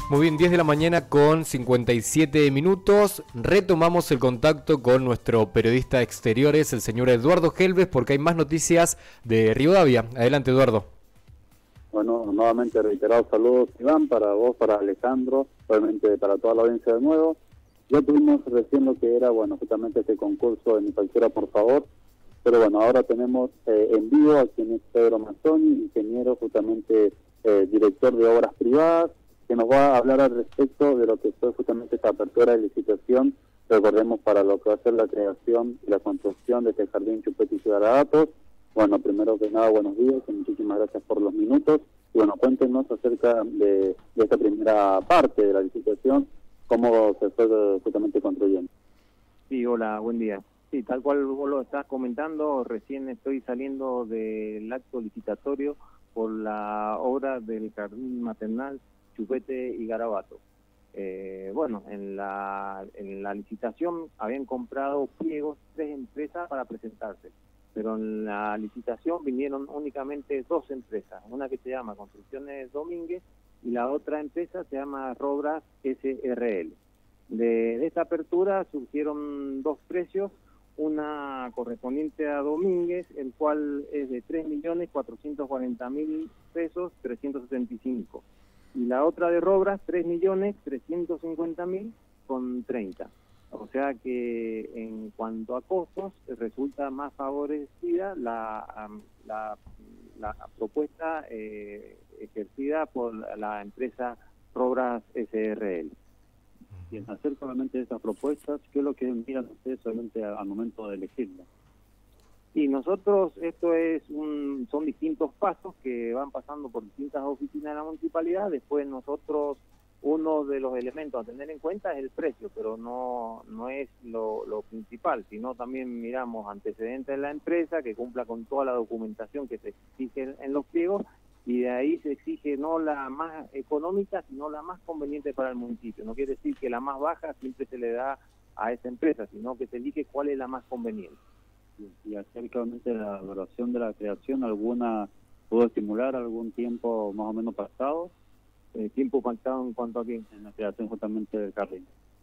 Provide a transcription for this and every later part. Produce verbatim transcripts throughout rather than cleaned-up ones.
Muy bien, diez de la mañana con cincuenta y siete minutos. Retomamos el contacto con nuestro periodista de exteriores, el señor Eduardo Helves, porque hay más noticias de Rivadavia. Adelante, Eduardo. Bueno, nuevamente reiterados saludos, Iván, para vos, para Alejandro, obviamente para toda la audiencia de nuevo. Ya tuvimos recién lo que era, bueno, justamente este concurso de Mi Factura, por favor. Pero bueno, ahora tenemos eh, en vivo a quien es Pedro Mazzoni, ingeniero, justamente eh, director de obras privadas, que nos va a hablar al respecto de lo que fue justamente esta apertura de licitación, recordemos, para lo que va a ser la creación y la construcción de este jardín Chupete y Garabatos. Bueno, primero que nada, buenos días y muchísimas gracias por los minutos. Y bueno, cuéntenos acerca de, de esta primera parte de la licitación, cómo se fue justamente construyendo. Sí, hola, buen día. Sí, tal cual vos lo estás comentando, recién estoy saliendo del acto licitatorio por la obra del jardín maternal Chupete y Garabato. Eh, bueno, en la, en la licitación habían comprado pliegos tres empresas para presentarse, pero en la licitación vinieron únicamente dos empresas, una que se llama Construcciones Domínguez y la otra empresa se llama Robras S R L. De, de esta apertura surgieron dos precios, una correspondiente a Domínguez, el cual es de tres millones cuatrocientos cuarenta mil pesos trescientos setenta y cinco. Y la otra de Robras, tres millones trescientos cincuenta mil con treinta. O sea que en cuanto a costos, resulta más favorecida la, la, la propuesta eh, ejercida por la empresa Robras S R L. Y en hacer solamente estas propuestas, ¿qué es lo que miran ustedes solamente al momento de elegirla? Y nosotros, esto es un, son distintos pasos que van pasando por distintas oficinas de la municipalidad. Después nosotros, uno de los elementos a tener en cuenta es el precio, pero no no es lo, lo principal, sino también miramos antecedentes de la empresa, que cumpla con toda la documentación que se exige en los pliegos, y de ahí se exige no la más económica, sino la más conveniente para el municipio. No quiere decir que la más baja siempre se le da a esa empresa, sino que se elige cuál es la más conveniente. Y acerca de la duración de la creación, ¿alguna pudo estimular algún tiempo más o menos pasado? Eh, ¿Tiempo pactado en cuanto a qué? En la creación justamente del jardín.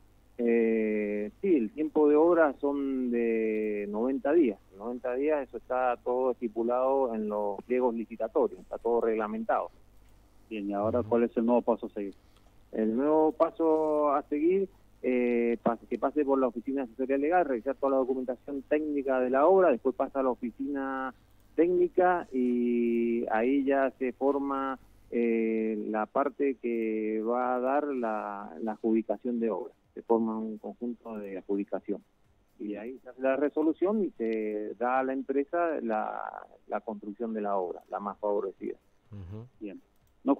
Eh, sí, el tiempo de obra son de noventa días. noventa días, eso está todo estipulado en los pliegos licitatorios, está todo reglamentado. Bien, y ahora, ¿cuál es el nuevo paso a seguir? El nuevo paso a seguir, eh, que pase por la oficina de asesoría legal, revisar toda la documentación técnica de la obra, después pasa a la oficina técnica y ahí ya se forma eh, la parte que va a dar la, la adjudicación de obra. Se forma un conjunto de adjudicación. Y ahí se hace la resolución y se da a la empresa la, la construcción de la obra, la más favorecida. Uh-huh. Bien. No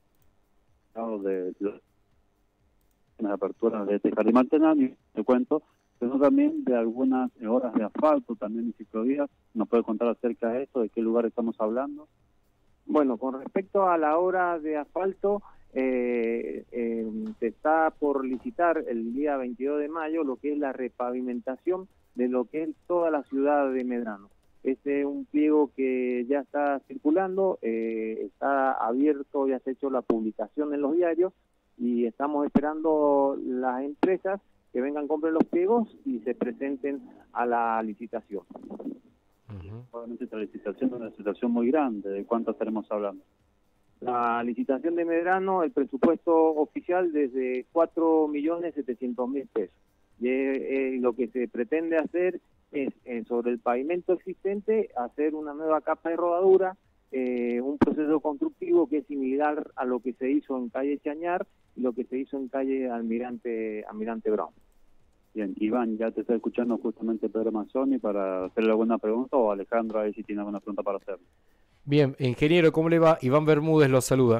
de, de las aperturas de este jardín maternal, te cuento, pero también de algunas horas de asfalto, también en ciclovías. ¿Nos puede contar acerca de esto, de qué lugar estamos hablando? Bueno, con respecto a la obra de asfalto, eh, eh, se está por licitar el día veintidós de mayo lo que es la repavimentación de lo que es toda la ciudad de Medrano. Este es un pliego que ya está circulando, eh, está abierto, ya se ha hecho la publicación en los diarios y estamos esperando las empresas que vengan, compren los pliegos y se presenten a la licitación. Uh-huh. Obviamente esta licitación es una licitación muy grande. ¿De cuánto estaremos hablando? La licitación de Medrano, el presupuesto oficial desde cuatro millones setecientos mil pesos. Y, eh, lo que se pretende hacer es, eh, sobre el pavimento existente, hacer una nueva capa de rodadura, eh, un proceso constructivo que es similar a lo que se hizo en calle Chañar y lo que se hizo en calle Almirante, Almirante Brown. Bien, Iván, ya te está escuchando justamente Pedro Mazzoni para hacerle alguna pregunta, o Alejandro, ahí si tiene alguna pregunta para hacer. Bien, ingeniero, ¿cómo le va? Iván Bermúdez los saluda.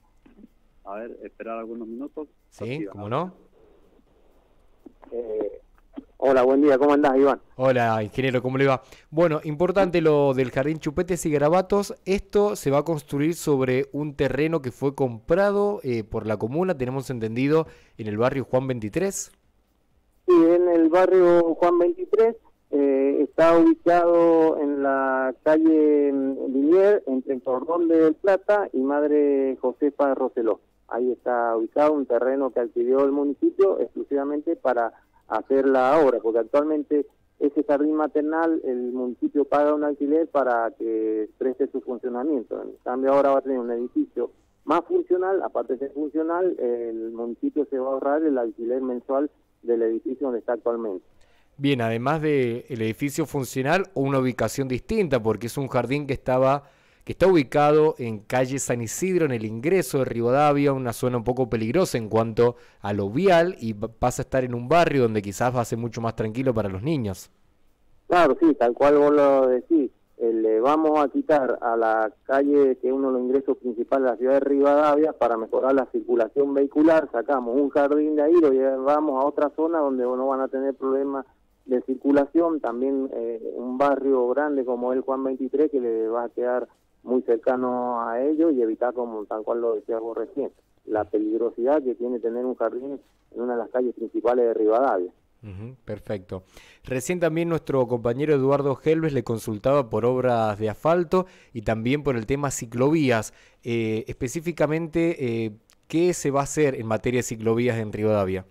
A ver, esperar algunos minutos. Sí, ¿cómo no? Eh, hola, buen día, ¿cómo andás, Iván? Hola, ingeniero, ¿cómo le va? Bueno, importante lo del Jardín Chupetes y Garabatos. Esto se va a construir sobre un terreno que fue comprado eh, por la comuna, tenemos entendido, en el barrio Juan veintitrés. Sí, en el barrio Juan veintitrés. Eh, está ubicado en la calle Linier, entre el Cordón del Plata y Madre Josefa Roseló. ahí está ubicado un terreno que adquirió el municipio exclusivamente para hacer la obra, porque actualmente ese jardín maternal el municipio paga un alquiler para que preste su funcionamiento. En cambio ahora va a tener un edificio más funcional, aparte de ser funcional, el municipio se va a ahorrar el alquiler mensual del edificio donde está actualmente. Bien, además del edificio funcional, una ubicación distinta, porque es un jardín que estaba que está ubicado en calle San Isidro, en el ingreso de Rivadavia, una zona un poco peligrosa en cuanto a lo vial, y pasa a estar en un barrio donde quizás va a ser mucho más tranquilo para los niños. Claro, sí, tal cual vos lo decís. Eh, le vamos a quitar a la calle, que es uno de los ingresos principales de la ciudad de Rivadavia, para mejorar la circulación vehicular. Sacamos un jardín de ahí, lo llevamos a otra zona donde no van a tener problemas de circulación. También eh, un barrio grande como el Juan veintitrés, que le va a quedar muy cercano a ellos, y evitar, como tal cual lo decías vos recién, la peligrosidad que tiene tener un jardín en una de las calles principales de Rivadavia. Uh-huh, perfecto. Recién también nuestro compañero Eduardo Helves le consultaba por obras de asfalto y también por el tema ciclovías. Eh, específicamente, eh, ¿qué se va a hacer en materia de ciclovías en Rivadavia?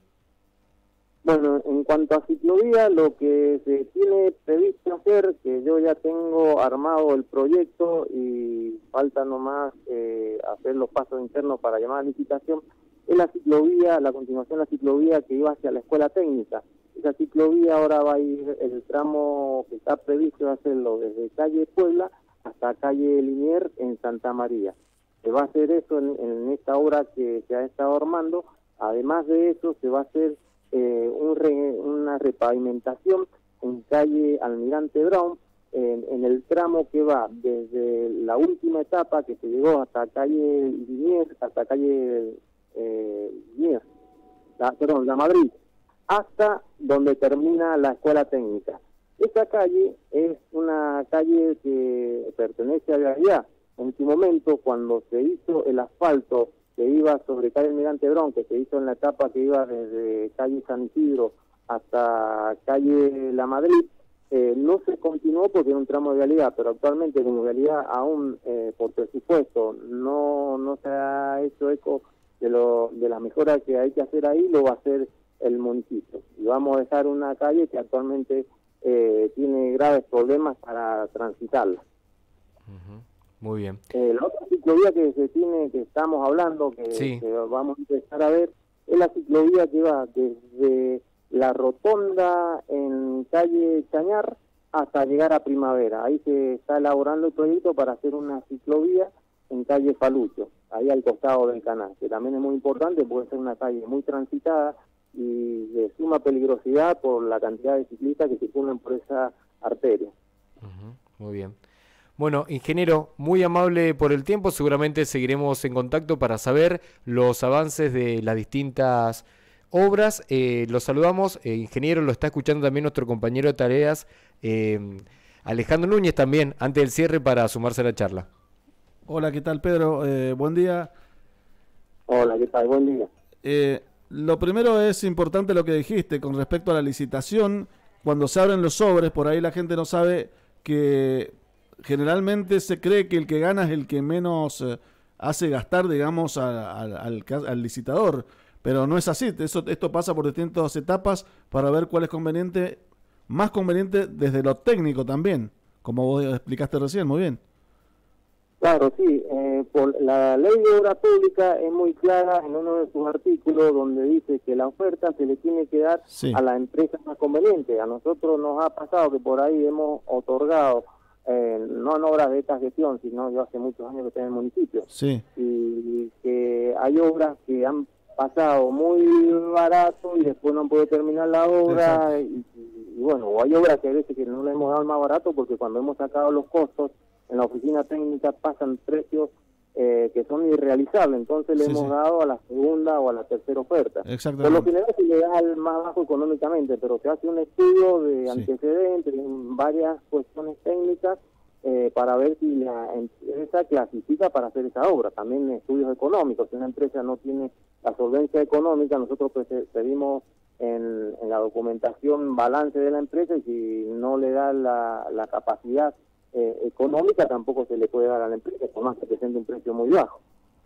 Bueno, en cuanto a ciclovía, lo que se tiene previsto hacer, que yo ya tengo armado el proyecto y falta nomás eh, hacer los pasos internos para llamar a licitación, es la ciclovía, la continuación de la ciclovía que iba hacia la escuela técnica. Esa ciclovía ahora va a ir, el tramo que está previsto hacerlo desde calle Puebla hasta calle Liniers en Santa María. Se va a hacer eso en, en esta obra que se ha estado armando. Además de eso, se va a hacer eh, un re, una repavimentación en calle Almirante Brown, en, en el tramo que va desde la última etapa que se llegó hasta calle Liniers, hasta calle eh, Liniers, la, perdón, la Madrid, hasta donde termina la escuela técnica. Esta calle es una calle que pertenece a Vialidad. En su momento, cuando se hizo el asfalto que iba sobre calle Almirante Brown, que se hizo en la etapa que iba desde calle San Isidro hasta calle La Madrid, eh, no se continuó porque era un tramo de Vialidad, pero actualmente como Vialidad aún eh, por presupuesto no, no se ha hecho eco de, lo, de las mejoras que hay que hacer ahí, lo va a hacer el municipio. Y vamos a dejar una calle que actualmente eh, tiene graves problemas para transitarla. Uh-huh. Muy bien. Eh, la otra ciclovía que se tiene, que estamos hablando, que, sí. que vamos a empezar a ver, es la ciclovía que va desde la rotonda en calle Chañar hasta llegar a Primavera. Ahí se está elaborando el proyecto para hacer una ciclovía en calle Falucho, ahí al costado del canal, que también es muy importante, puede ser una calle muy transitada y de suma peligrosidad por la cantidad de ciclistas que circulan por esa arteria. Uh-huh. Muy bien. Bueno, ingeniero, muy amable por el tiempo, seguramente seguiremos en contacto para saber los avances de las distintas obras. Eh, los saludamos, eh, ingeniero, lo está escuchando también nuestro compañero de tareas, eh, Alejandro Núñez, también, antes del cierre para sumarse a la charla. Hola, ¿qué tal, Pedro? Eh, buen día. Hola, ¿qué tal? Buen día. Eh, lo primero es importante lo que dijiste con respecto a la licitación. Cuando se abren los sobres, por ahí la gente no sabe que generalmente se cree que el que gana es el que menos eh, hace gastar, digamos, a, a, al, al licitador. Pero no es así. Eso, esto pasa por distintas etapas para ver cuál es conveniente, más conveniente desde lo técnico también, como vos explicaste recién, muy bien. Claro, sí. Eh, por la ley de obra pública es muy clara en uno de sus artículos donde dice que la oferta se le tiene que dar sí. a la empresa más conveniente. A nosotros nos ha pasado que por ahí hemos otorgado, eh, no en obras de esta gestión, sino yo hace muchos años que estoy en el municipio, sí. y que hay obras que han pasado muy barato y después no han podido terminar la obra, y, y, y bueno, o hay obras que a veces que no le hemos dado más barato porque cuando hemos sacado los costos en la oficina técnica pasan precios eh, que son irrealizables, entonces le sí, hemos sí. dado a la segunda o a la tercera oferta. Por lo general se le da al más bajo económicamente, pero se hace un estudio de sí. antecedentes, en varias cuestiones técnicas, eh, para ver si la empresa clasifica para hacer esa obra. También estudios económicos, si una empresa no tiene la solvencia económica, nosotros pedimos en, en la documentación balance de la empresa, y si no le da la, la capacidad Eh, económica, tampoco se le puede dar a la empresa, por más que presente un precio muy bajo.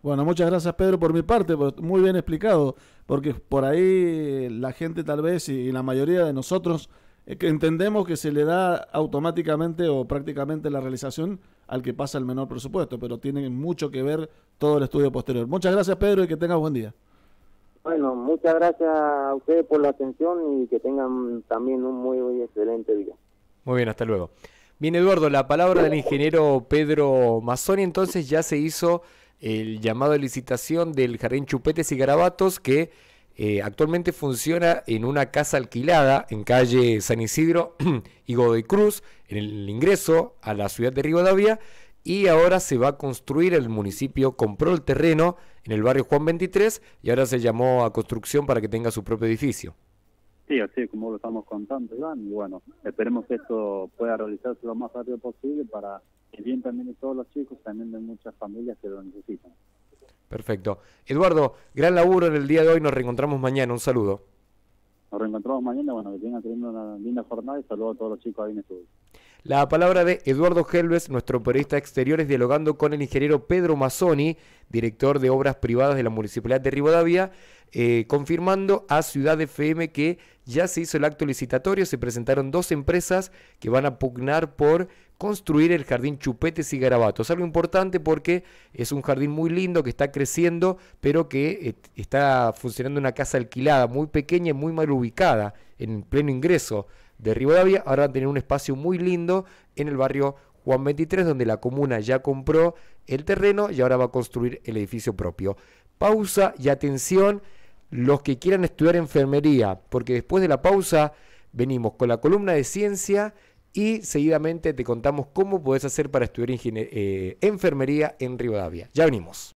Bueno, muchas gracias Pedro por mi parte, pues, muy bien explicado, porque por ahí la gente tal vez y la mayoría de nosotros eh, que entendemos que se le da automáticamente o prácticamente la realización al que pasa el menor presupuesto, pero tiene mucho que ver todo el estudio posterior. Muchas gracias Pedro y que tengas buen día. Bueno, muchas gracias a ustedes por la atención y que tengan también un muy, muy excelente día. Muy bien, hasta luego. Bien, Eduardo, la palabra del ingeniero Pedro Mazzoni, entonces ya se hizo el llamado de licitación del Jardín Chupetes y Garabatos, que eh, actualmente funciona en una casa alquilada en calle San Isidro y Godoy Cruz, en el ingreso a la ciudad de Rivadavia, y ahora se va a construir, el municipio compró el terreno en el barrio Juan veintitrés y ahora se llamó a construcción para que tenga su propio edificio. Sí, así es como lo estamos contando, Iván, y bueno, esperemos que esto pueda realizarse lo más rápido posible para el bien también de todos los chicos, también de muchas familias que lo necesitan. Perfecto. Eduardo, gran laburo en el día de hoy, nos reencontramos mañana, un saludo. Nos reencontramos mañana, bueno, que tengan teniendo una linda jornada y saludos a todos los chicos ahí en el estudio. La palabra de Eduardo Helves, nuestro periodista exteriores, dialogando con el ingeniero Pedro Mazzoni, director de Obras Privadas de la Municipalidad de Rivadavia, eh, confirmando a Ciudad F M que ya se hizo el acto licitatorio, se presentaron dos empresas que van a pugnar por construir el jardín Chupetes y Garabatos. Algo importante porque es un jardín muy lindo que está creciendo, pero que eh, está funcionando una casa alquilada muy pequeña y muy mal ubicada en pleno ingreso de Rivadavia. Ahora van a tener un espacio muy lindo en el barrio Juan veintitrés, donde la comuna ya compró el terreno y ahora va a construir el edificio propio. Pausa y atención los que quieran estudiar enfermería, porque después de la pausa venimos con la columna de ciencia y seguidamente te contamos cómo podés hacer para estudiar eh, enfermería en Rivadavia. Ya venimos.